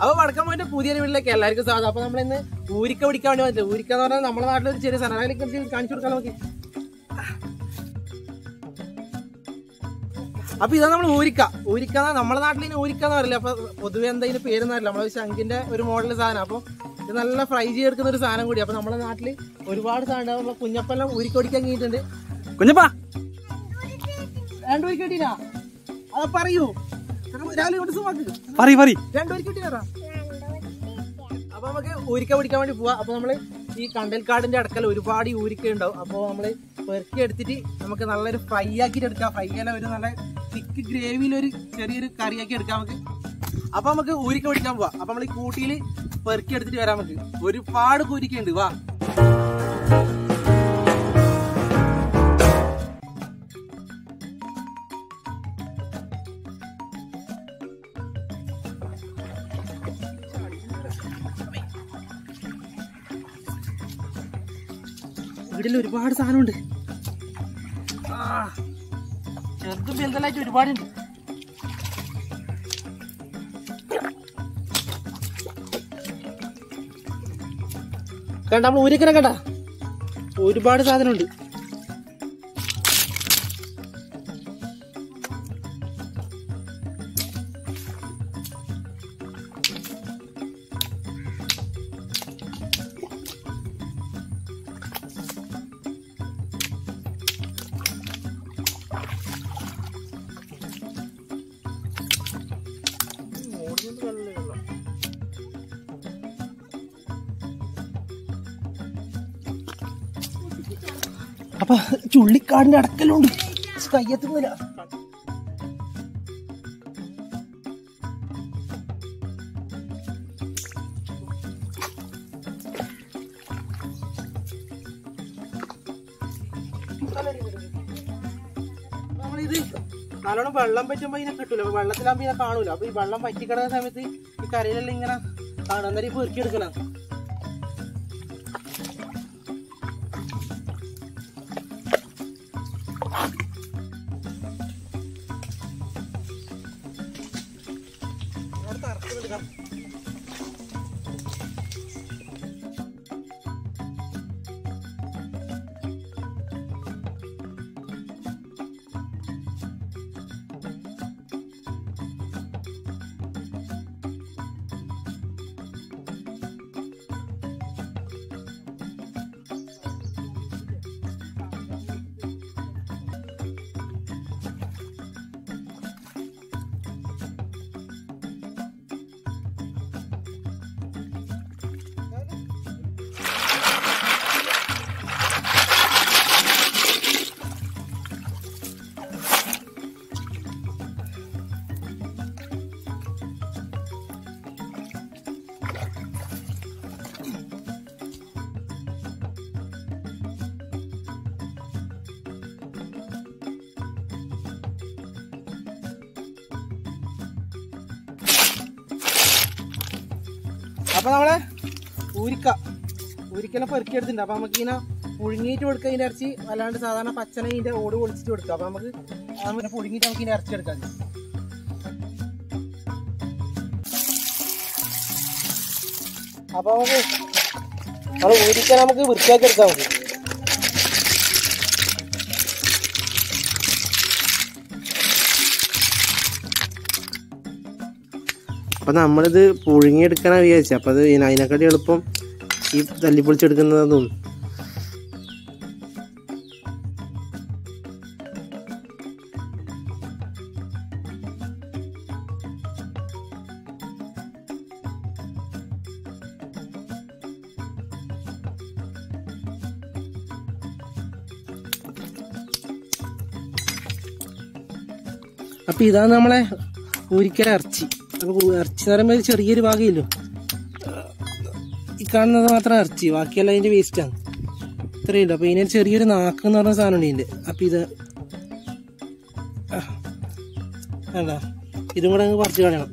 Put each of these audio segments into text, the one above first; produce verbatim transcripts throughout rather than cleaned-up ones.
അപ്പൊ വടക്കം പോയിന്റ് പുതിയ വീട്ടിലേക്ക് എല്ലാവർക്കും സാധനം. അപ്പൊ നമ്മളിന്ന് ഊരിക്ക പിടിക്കാൻ വേണ്ടി പറ്റില്ല. ഊരിക്ക എന്ന് പറഞ്ഞാൽ നമ്മുടെ നാട്ടിലൊരു ചെറിയ സാധനം. അതിലേക്ക് കാണിച്ചു കൊടുക്കാൻ നോക്കി. അപ്പൊ ഇതാണ് നമ്മൾ ഊരിക്ക. ഊരിക്ക നമ്മുടെ നാട്ടിൽ ഇനി ഊരിക്ക എന്ന് പറയില്ല. അപ്പൊ പൊതുവെ എന്താ ഇതിന് പേരെന്ന് അറിയില്ല. നമ്മളെ ശംഖിന്റെ ഒരു മോഡൽ സാധനം. അപ്പൊ ഇത് നല്ല ഫ്രൈ ചെയ്തെടുക്കുന്ന ഒരു സാധനം കൂടി. അപ്പൊ നമ്മുടെ നാട്ടില് ഒരുപാട് സാധനം ഉണ്ടാവും. കുഞ്ഞപ്പെല്ലാം ഊരിക്ക ഓടിക്കാൻ കഴിഞ്ഞിട്ടുണ്ട്. കുഞ്ഞപ്പാ രണ്ടു ഊരിക്ക കിട്ടീനാ? അത് പറയൂ, രാവിലെ പറയൂ പറയൂ രണ്ടു ഊരിക്ക കിട്ടീനാ? അപ്പൊ നമുക്ക് ഊരിക്ക പിടിക്കാൻ വേണ്ടി പോവാം. അപ്പൊ നമ്മള് ഈ കണ്ടൽക്കാടിന്റെ അടുക്കൽ ഒരുപാട് ഊരിക്ക ഉണ്ടാവും. അപ്പൊ നമ്മള് പെറുക്കി എടുത്തിട്ട് നമുക്ക് നല്ലൊരു ഫ്രൈ ആക്കിയിട്ട് എടുക്കാം. ഫ്രൈ അല്ല, ഒരു നല്ല തിക്ക് ഗ്രേവിയിൽ ഒരു ചെറിയൊരു കറിയാക്കി എടുക്കാം നമുക്ക്. അപ്പൊ നമുക്ക് ഊരിക്ക പിടിക്കാൻ പോവാം. അപ്പൊ നമ്മൾ ഈ കൂട്ടിയിൽ പെറുക്കി എടുത്തിട്ട് വരാം. നമുക്ക് ഒരുപാട് ഊരിക്കുണ്ട്. വാ. വീട്ടിൽ ഒരുപാട് സാധനമുണ്ട്. ചെറുതും വലുതായിട്ട് ഒരുപാടുണ്ട്. കണ്ട നമ്മൾ ഊരിക്കണ കണ്ട ഒരുപാട് സാധനമുണ്ട്. അപ്പൊ ചുള്ളിക്കാടിന്റെ അടക്കലുണ്ട്. കയ്യെത്തുന്നില്ല. നമ്മളിത് നല്ലോണം വെള്ളം പറ്റുമ്പോ ഇതിനെ കിട്ടൂല. വെള്ളത്തിലാകുമ്പോ ഇതിനെ കാണൂല. അപ്പൊ ഈ വെള്ളം പറ്റിക്കിടന്ന സമയത്ത് ഈ കരയിലെല്ലാം ഇങ്ങനെ കാണാം. അന്നേരം ഈ പെറുക്കി എടുക്കണം. അപ്പൊ നമ്മളെ ഊരിക്ക ഊരിക്കെല്ലാം പെറുക്കി എടുത്തിട്ടുണ്ട്. അപ്പൊ നമുക്ക് ഇങ്ങനെ പുഴുങ്ങിയിട്ട് കൊടുക്കുക ഇതിന്റെ ഇറച്ചി. അല്ലാണ്ട് സാധാരണ പച്ചനെ ഇതിന്റെ ഓട് പൊളിച്ചിട്ട് കൊടുക്കുക. അപ്പൊ നമുക്ക് അങ്ങനെ പുഴുങ്ങിയിട്ട് നമുക്ക് ഇതിന്റെ ഇറച്ചി എടുക്കാം. അപ്പൊ നമുക്ക് നമ്മൾ ഊരിക്കാൻ നമുക്ക് വൃത്തിയാക്കി എടുക്കാം. നമുക്ക് അപ്പം നമ്മളിത് പുഴുങ്ങിയെടുക്കാനാണ് വിചാരിച്ചത്. അപ്പം അത് അതിനെക്കാട്ടി എളുപ്പം ഈ തല്ലിപ്പൊളിച്ചെടുക്കുന്നതെന്ന് തോന്നുന്നു. അപ്പം ഇതാണ് നമ്മളെ ഊരിക്കല ഇറച്ചി. അപ്പോൾ ഇറച്ചി എന്ന് പറയുമ്പോൾ ചെറിയൊരു ഭാഗമില്ലോ, ഈ കാണുന്നത് മാത്രം ഇറച്ചി, ബാക്കിയെല്ലാം അതിൻ്റെ വേസ്റ്റാണ്. ഇത്രയുണ്ട്. അപ്പോൾ ഇതിനൊരു ചെറിയൊരു നാക്ക് എന്ന് പറഞ്ഞ സാധനമുണ്ട് ഇതിൻ്റെ. അപ്പം ഇത് വേണ്ട, ഇതും കൂടെ അങ്ങ് പറിച്ച് കളയണം.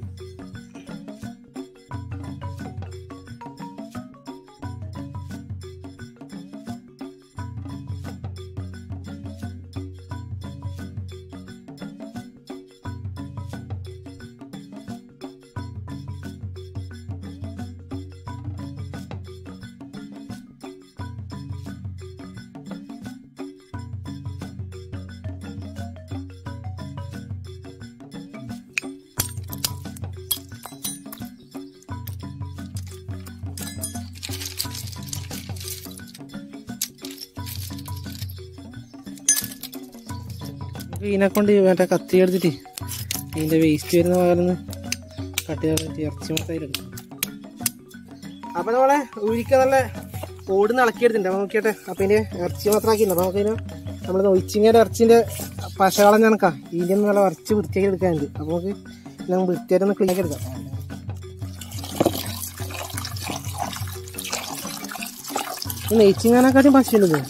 ഇതിനെ കൊണ്ട് മറ്റേ കത്തി എടുത്തിട്ട് ഇതിൻ്റെ വേസ്റ്റ് വരുന്ന ഭാഗത്തുനിന്ന് കട്ട് ചെയ്തിട്ട് ഇറച്ചി മൊത്തമായിട്ടുണ്ട്. അപ്പം നമ്മളെ ഊരിക്ക നല്ല ഓടുന്ന് ഇളക്കിയെടുത്തിട്ടുണ്ട്. അപ്പം നോക്കിയാട്ടെ. അപ്പം ഇതിൻ്റെ ഇറച്ചി മാത്രം ആക്കിയിട്ടുണ്ട്. അപ്പം നമുക്കതിന് നമ്മൾ നൊയിച്ചിങ്ങയുടെ ഇറച്ചിൻ്റെ പശകളം കണക്കാം ഇതിൻ്റെ ഒന്ന് നല്ല വരച്ച് വൃത്തിയാക്കി എടുക്കാനുണ്ട്. അപ്പോൾ നമുക്ക് നമുക്ക് വൃത്തിയായിട്ടൊന്ന് ക്ലീൻ ആക്കി എടുക്കാം. നെയ്ച്ചിങ്ങാനെക്കാട്ടും പശയുള്ളത്.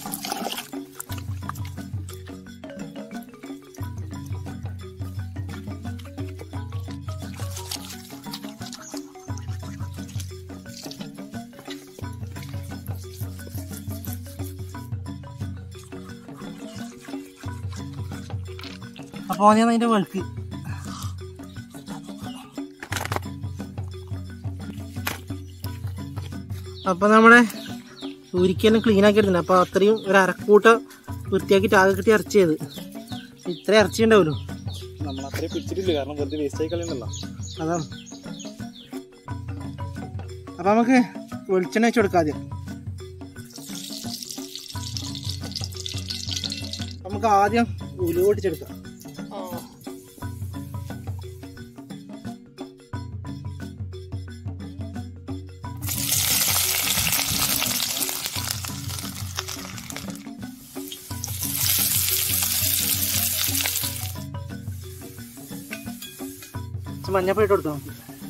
അപ്പോൾ ഞാൻ അതിൻ്റെ വെളുക്ക് അപ്പോൾ നമ്മുടെ ഊരിക്കെല്ലാം ക്ലീൻ ആക്കി എടുത്തിട്ടുണ്ട്. അപ്പോൾ അത്രയും ഒരു അരക്കൂട്ട വൃത്തിയാക്കിയിട്ട് ആകെ കിട്ടി ഇറച്ചി ചെയ്ത് ഇത്ര ഇറച്ചി ഉണ്ടാവുമല്ലോ. നമ്മൾ അത്രയും പിടിച്ചിട്ടില്ല, കാരണം വെറുതെ വേസ്റ്റ് ആയി കളയുന്നല്ലോ. അതാണ്. അപ്പം നമുക്ക് വെളിച്ചെണ്ണ വെച്ച് കൊടുക്കാം ആദ്യം. നമുക്ക് ആദ്യം ഉലുവ പൊട്ടിച്ചെടുക്കാം. മഞ്ഞപ്പൊടി ഇട്ട് കൊടുക്കാം.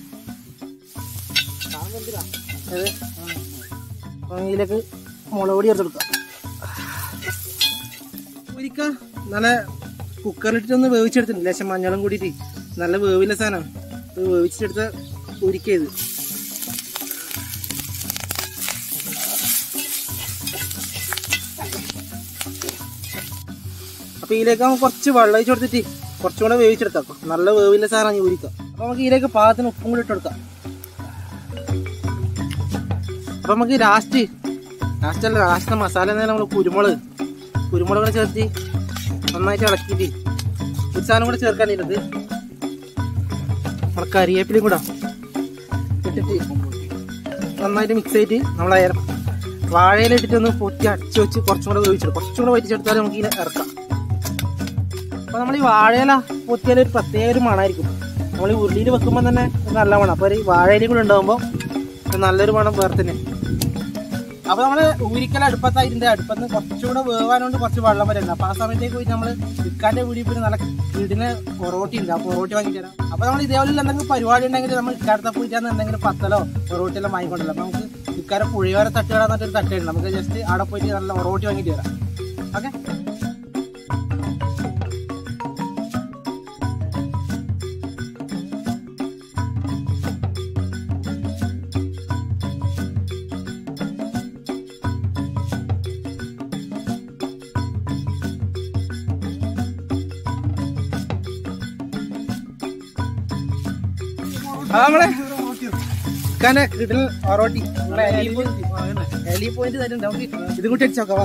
ഇതിലേക്ക് മുളക് പൊടി ചേർത്ത് കൊടുക്കാം. ഒരിക്ക നല്ല കുക്കറിലിട്ടൊന്ന് വേവിച്ചെടുത്തിട്ടുണ്ട്. ലേശം മഞ്ഞളും കൂടിയിട്ട് നല്ല വേവില്ല സാധനം വേവിച്ചെടുത്ത ഉരിക്കത്. അപ്പൊ ഇതിലേക്ക് നമുക്ക് കുറച്ച് വെള്ളം ഒഴിച്ച് കൊടുത്തിട്ട് കുറച്ചും കൂടെ വേവിച്ചെടുക്കാം. നല്ല വേവില്ല സാധനം ഊരിക്കാം. അപ്പൊ നമുക്ക് ഇതിലേക്ക് പാകത്തിന് ഉപ്പും കൂടി ഇട്ട് കൊടുക്കാം. അപ്പൊ നമുക്ക് ലാസ്റ്റ് ലാസ്റ്റ് അല്ല ലാസ്റ്റ് മസാല എന്നാലും നമ്മൾ കുരുമുളക് കുരുമുളക് കൂടെ ചേർത്ത് നന്നായിട്ട് ഇളക്കിയിട്ട് ഒരു സാധനം കൂടെ ചേർക്കാനിരുന്നത് നമ്മളെ കരിവേപ്പിലയും കൂടെ ഇട്ടിട്ട് നന്നായിട്ട് മിക്സ് ചെയ്തിട്ട് നമ്മളെ വാഴയിലിട്ടിട്ട് ഒന്ന് പൊട്ടി അടിച്ച് വെച്ച് കുറച്ചും കൂടെ വേവിച്ചെടുക്കും. കുറച്ചും കൂടെ വറ്റിച്ചെടുത്താൽ നമുക്ക് ഇതിനെ ഇറക്കാം. അപ്പോൾ നമ്മൾ ഈ വാഴയില പൊത്തിയാൽ ഒരു പ്രത്യേക ഒരു മണമായിരിക്കും. നമ്മൾ ഈ ഉരുളിയിൽ വെക്കുമ്പോൾ തന്നെ നല്ല മണം. അപ്പോൾ ഈ വാഴയിലും കൂടെ ഉണ്ടാകുമ്പോൾ നല്ലൊരു മണം വേറെ തന്നെ. അപ്പോൾ നമ്മൾ ഊരിക്കൽ അടുപ്പത്തായിട്ടുണ്ട്. അടുപ്പത്ത് കുറച്ചുകൂടെ വേവാനുകൊണ്ട് കുറച്ച് വെള്ളം വരുന്നുണ്ട്. അപ്പോൾ ആ സമയത്തേക്ക് പോയിട്ട് നമ്മൾ ഇക്കാൻ്റെ വീടിൽ പോയി നല്ല വീടിന് പൊറോട്ടി ഉണ്ട്. ആ പൊറോട്ടി വാങ്ങിയിട്ട് തരാം. അപ്പോൾ നമ്മൾ ഇതേപോലെ എന്തെങ്കിലും പരിപാടി ഉണ്ടെങ്കിൽ നമ്മൾ ഇക്കാലത്തെ പോയിട്ടാണ് എന്തെങ്കിലും പത്തലോ പൊറോട്ടിയെല്ലാം വാങ്ങിക്കൊണ്ടല്ലോ. അപ്പോൾ നമുക്ക് ഇക്കാരെ പുഴിയോര തട്ടുകടന്നൊരു തട്ടുണ്ട്. നമുക്ക് ജസ്റ്റ് അവിടെ പോയിട്ട് നല്ല പൊറോട്ടി വാങ്ങിയിട്ട് തരാം. ഓക്കെ. നമ്മളെ കിടൽ ഒറോട്ടി എലി പോയിന്റ് തരുന്നുണ്ട്. നമുക്ക് ഇത് കൂട്ടി അടിച്ചു നോക്കാവാ.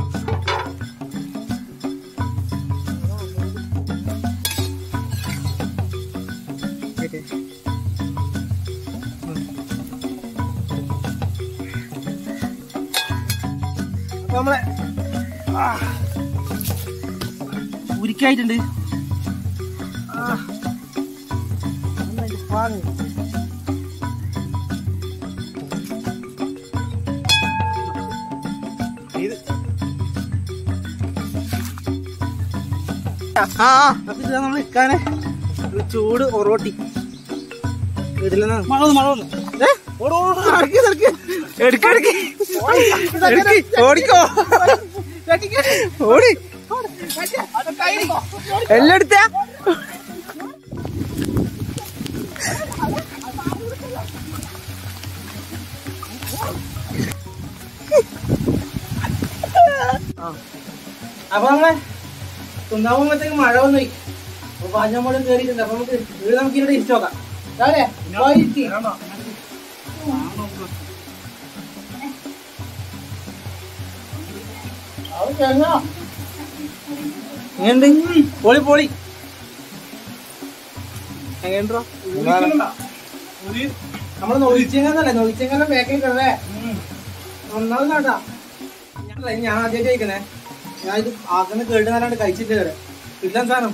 അപ്പൊ നമ്മളെ ഉരിക്കായിട്ടുണ്ട്. ആ അപ്പൊ ഇത് നമ്മൾ ഇക്കാനെ ചൂട് ഒറോട്ടി ഓടിക്കോ ഓടി എല്ലാം എടുത്ത അപ്പൊ നമ്മളെ കുന്നാകുമ്പോഴത്തേക്ക് മഴ വന്നു. അപ്പൊ പാഞ്ഞമ്മോടും കയറിയിട്ടുണ്ട്. അപ്പൊ നമുക്ക് വീട് നമുക്ക് ഇവിടെ ഇരിച്ചു നോക്കാം. എങ്ങനെയുണ്ട്? പൊളി പൊളി. എങ്ങനെയുണ്ടോ? നമ്മള് നൊഴിച്ചെങ്കല്ലേ നൊഴിച്ചെങ്കല്ല പാക്കിങ് കിടവേ ഒന്നാമത് കേട്ടാ. ഞാൻ ആദ്യമായിട്ട് കഴിക്കണേ. ഞാൻ ഇത് ആക്കുന്ന കേട്ട് നല്ലാണ്ട് കഴിച്ചിട്ട് വരെ ഇല്ല സാധനം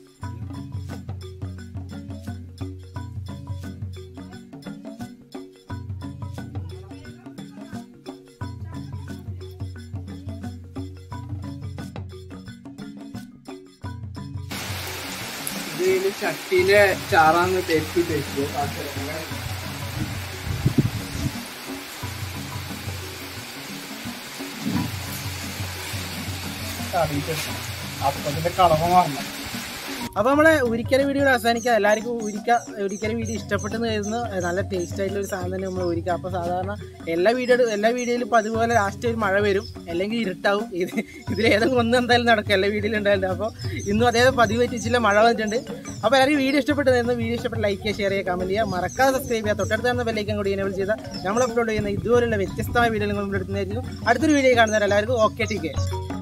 ഇത് ചട്ടിയിലെ ചാറാന്ന് തേച്ച് തേച്ചു അപ്പത്തിന്റെ കളവ മാറണം. അപ്പൊ നമ്മളെ ഒരിക്കലും വീഡിയോ അവസാനിക്കാം. എല്ലാവർക്കും ഒരിക്ക ഒരിക്കലും വീഡിയോ ഇഷ്ടപ്പെട്ടെന്ന് കരുതുന്നു. നല്ല ടേസ്റ്റ് ആയിട്ടുള്ള ഒരു സാധനം തന്നെ നമ്മൾ ഒരിക്കുക. അപ്പൊ സാധാരണ എല്ലാ വീഡിയോ എല്ലാ വീഡിയോയിലും ഇപ്പൊ അതുപോലെ ലാസ്റ്റ് ഒരു മഴ വരും, അല്ലെങ്കിൽ ഇരുട്ടാവും. ഇത് ഇതിലേതെങ്കിലും ഒന്ന് എന്തായാലും നടക്കും, എല്ലാ വീഡിയോയിലും ഉണ്ടായിരുന്നു. അപ്പോൾ ഇന്നും അതേ പതിവ് പറ്റിച്ചില്ല, മഴ വന്നിട്ടുണ്ട്. അപ്പോൾ എല്ലാവരും വീഡിയോ ഇഷ്ടപ്പെട്ടതായിരുന്നു. വീഡിയോ ഇഷ്ടപ്പെട്ട ലൈക്ക് ചെയ്യുക, ഷെയർ ചെയ്യുക, കമന്റ് ചെയ്യുക, മറക്കാതെ സബ്സ്ക്രൈബ് ചെയ്യുക. തൊട്ടടുത്ത് തന്നെ ബെല്ലൈക്കൻ കൂടി എനേബിൾ ചെയ്താൽ നമ്മൾ അപ്ലോഡ് ചെയ്യുന്ന ഇതുപോലുള്ള വ്യത്യസ്തമായ വീഡിയോ നിങ്ങൾ എടുക്കുന്നതായിരിക്കും. അടുത്തൊരു വീഡിയോ കാണുന്നവർ എല്ലാവർക്കും ഓക്കെ ടീക്കെ.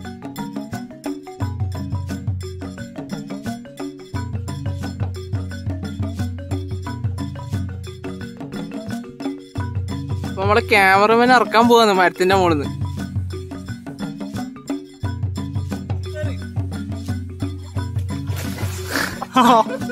അപ്പൊ നമ്മളെ ക്യാമറമാൻ ഇറക്കാൻ പോവാന്ന് മരത്തിന്റെ മുകളിൽ നിന്ന്.